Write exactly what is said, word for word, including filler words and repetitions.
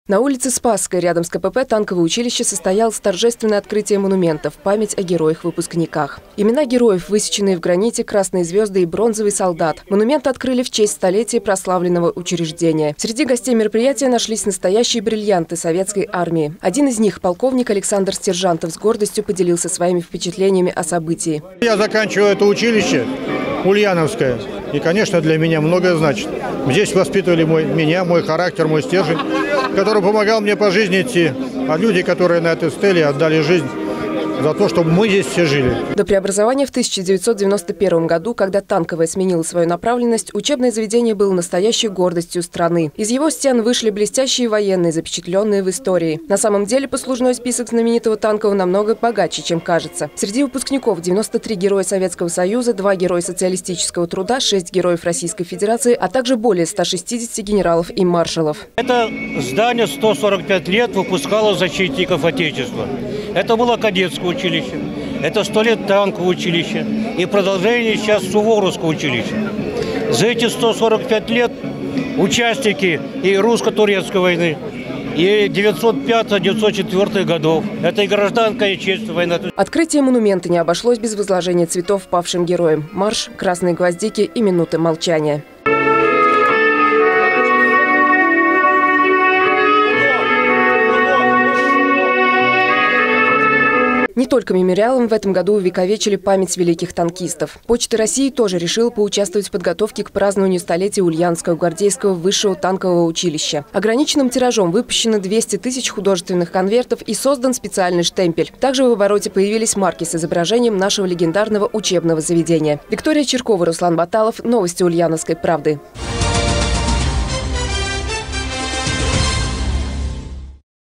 На улице Спасской, рядом с ка пэ пэ «Танковое училище», состоялось торжественное открытие монументов – память о героях-выпускниках. Имена героев, высеченные в граните, красные звезды и бронзовый солдат. Монумент открыли в честь столетия прославленного учреждения. Среди гостей мероприятия нашлись настоящие бриллианты советской армии. Один из них, полковник Александр Стержантов, с гордостью поделился своими впечатлениями о событии. Я заканчиваю это училище, Ульяновское, и, конечно, для меня многое значит. Здесь воспитывали мой, меня, мой характер, мой стержень, который помогал мне по жизни идти. А люди, которые на этой стеле отдали жизнь за то, чтобы мы здесь все жили. До преобразования в тысяча девятьсот девяносто первом году, когда танковое сменило свою направленность, учебное заведение было настоящей гордостью страны. Из его стен вышли блестящие военные, запечатленные в истории. На самом деле послужной список знаменитого танкового намного богаче, чем кажется. Среди выпускников девяносто три героя Советского Союза, два героя социалистического труда, шесть героев Российской Федерации, а также более ста шестидесяти генералов и маршалов. Это здание сто сорок пять лет выпускало защитников Отечества. Это было кадетское училище, это сто лет танковое училище и продолжение сейчас Суворовского училища. За эти сто сорок пять лет участники и русско-турецкой войны, и девятьсот пятого — девятьсот четвёртого годов. Это и гражданская, и честь война. Открытие монумента не обошлось без возложения цветов павшим героям. Марш, красные гвоздики и минуты молчания. Не только мемориалом в этом году увековечили память великих танкистов. Почта России тоже решила поучаствовать в подготовке к празднованию столетия Ульяновского гвардейского высшего танкового училища. Ограниченным тиражом выпущено двести тысяч художественных конвертов и создан специальный штемпель. Также в обороте появились марки с изображением нашего легендарного учебного заведения. Виктория Черкова, Руслан Баталов. Новости Ульяновской правды.